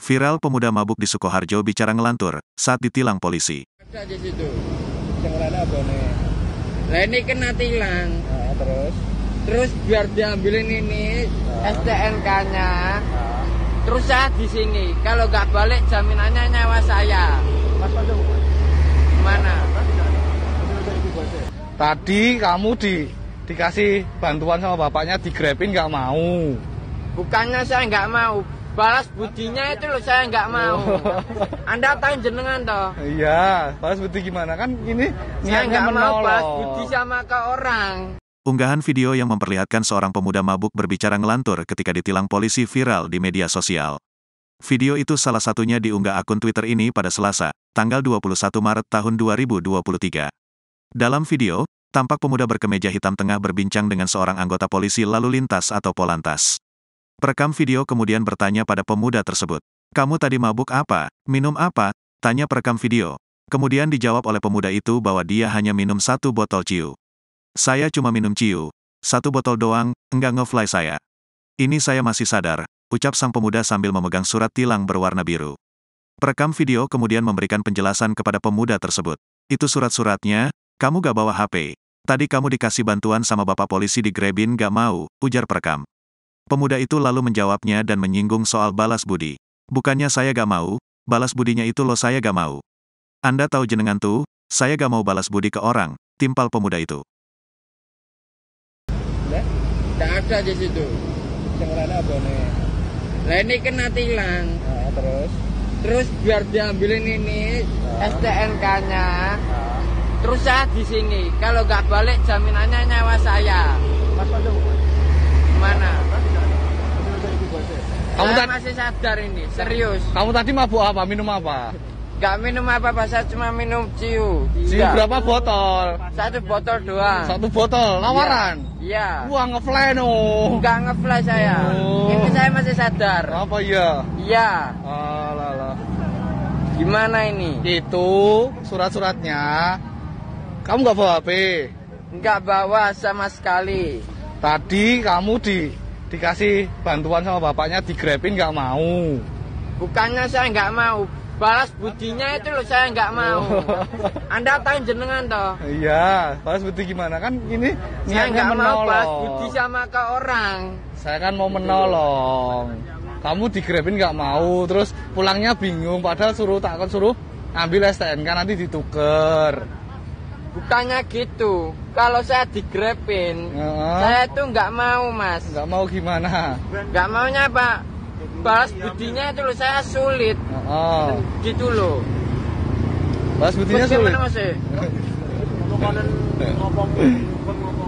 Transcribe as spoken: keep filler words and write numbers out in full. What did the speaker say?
Viral pemuda mabuk di Sukoharjo bicara ngelantur saat ditilang polisi. Ada di situ. Yang apa nih? Nah ini kena tilang. Nah, terus? Terus biar diambilin ini nah. S T N K-nya. Nah. Terus saya di sini. Kalau nggak balik jaminannya nyawa saya. Mas Panjang. Mana? Tadi kamu di dikasih bantuan sama bapaknya digrepin nggak mau. Bukannya saya nggak mau. Balas budinya itu loh saya nggak mau. Anda tahu jenengan toh? Iya, balas budi gimana kan ini saya nggak mau balas budi sama ke orang. Unggahan video yang memperlihatkan seorang pemuda mabuk berbicara ngelantur ketika ditilang polisi viral di media sosial. Video itu salah satunya diunggah akun Twitter ini pada Selasa, tanggal dua puluh satu Maret tahun dua ribu dua puluh tiga. Dalam video, tampak pemuda berkemeja hitam tengah berbincang dengan seorang anggota polisi lalu lintas atau Polantas. Perekam video kemudian bertanya pada pemuda tersebut, "Kamu tadi mabuk apa? Minum apa?" tanya perekam video. Kemudian dijawab oleh pemuda itu bahwa dia hanya minum satu botol ciu. "Saya cuma minum ciu. Satu botol doang, enggak ngefly saya. Ini saya masih sadar," ucap sang pemuda sambil memegang surat tilang berwarna biru. Perekam video kemudian memberikan penjelasan kepada pemuda tersebut. "Itu surat-suratnya, kamu gak bawa H P. Tadi kamu dikasih bantuan sama bapak polisi digrebin gak mau," ujar perekam. Pemuda itu lalu menjawabnya dan menyinggung soal balas budi. "Bukannya saya gak mau, balas budinya itu loh saya gak mau. Anda tahu jenengan tuh, saya gak mau balas budi ke orang," timpal pemuda itu. Nggak ada di situ. Yang apa nih? Nah ini kena tilang. Nah, terus? Terus biar diambilin ini nah. S T N K-nya. Nah. Terus saya di sini. Kalau nggak balik jaminannya nyawa saya. Mas Panjang. Mana? Kamu saya masih sadar ini, serius. Kamu tadi mabuk apa? Minum apa? Gak minum apa-apa, saya cuma minum ciu. Ciu iya. Berapa botol? Satu botol doang. Satu botol, lawaran? Iya. Wah, ngefly no. Gak ngefly saya. Oh. Ini saya masih sadar. Apa iya? Iya. Alah. Gimana ini? Itu surat-suratnya. Kamu gak bawa H P? Gak bawa sama sekali. Tadi kamu di dikasih bantuan sama bapaknya digrepin nggak mau. Bukannya saya nggak mau, balas budinya itu loh saya nggak mau. Anda tahu jenengan toh? Iya, balas budi gimana kan ini saya nggak mau balas budi sama ke orang. Saya kan mau menolong. Kamu digrepin nggak mau, terus pulangnya bingung. Padahal suruh tak akan suruh ambil S T N K nanti dituker. Bukannya gitu. Kalau saya digrepin, uh, saya itu nggak mau, Mas. Nggak mau gimana? Nggak maunya Pak. Balas budinya itu loh saya sulit. Uh, gitu loh. Balas budinya sulit. Gimana, Mas?